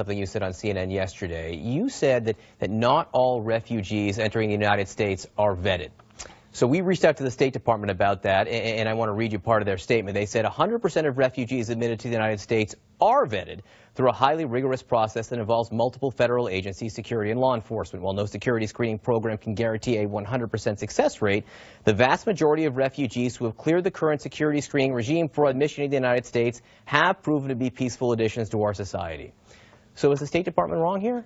something you said on CNN yesterday. You said that not all refugees entering the United States are vetted. So we reached out to the State Department about that, and I want to read you part of their statement. They said 100% of refugees admitted to the United States are vetted through a highly rigorous process that involves multiple federal agencies, security, and law enforcement. While no security screening program can guarantee a 100% success rate, the vast majority of refugees who have cleared the current security screening regime for admission to the United States have proven to be peaceful additions to our society. So is the State Department wrong here?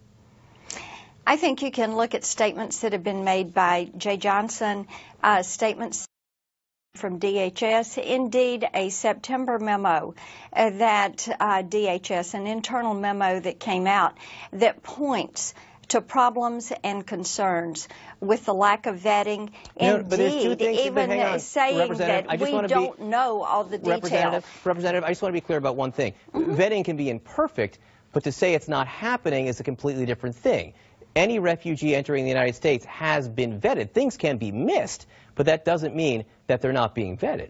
I think you can look at statements that have been made by Jay Johnson, statements from DHS, indeed a September memo that DHS, an internal memo that came out that points to problems and concerns with the lack of vetting. Indeed, even saying that we don't know all the details. Representative, I just want to be clear about one thing. Vetting can be imperfect, but to say it's not happening is a completely different thing. Any refugee entering the United States has been vetted. Things can be missed, but that doesn't mean that they're not being vetted.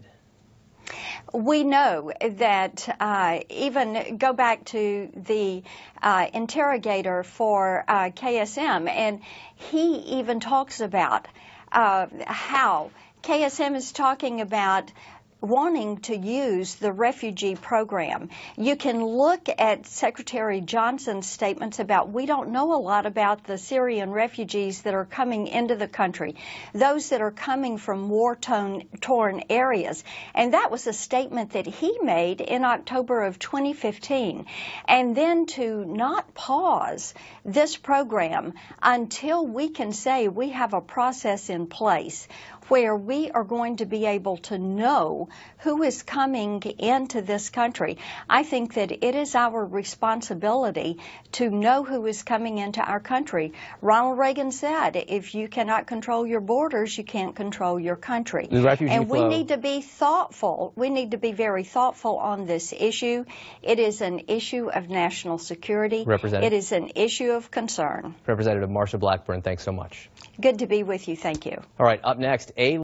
We know that even go back to the interrogator for KSM, and he even talks about how KSM is talking about wanting to use the refugee program. You can look at Secretary Johnson's statements about we don't know a lot about the Syrian refugees that are coming into the country, those that are coming from war-torn areas. And that was a statement that he made in October of 2015. And then to not pause this program until we can say we have a process in place where we are going to be able to know who is coming into this country. I think that it is our responsibility to know who is coming into our country. Ronald Reagan said, if you cannot control your borders, you can't control your country. And we need to be thoughtful. We need to be very thoughtful on this issue. It is an issue of national security. It is an issue of concern. Representative Marsha Blackburn, thanks so much. Good to be with you. Thank you. All right, up next,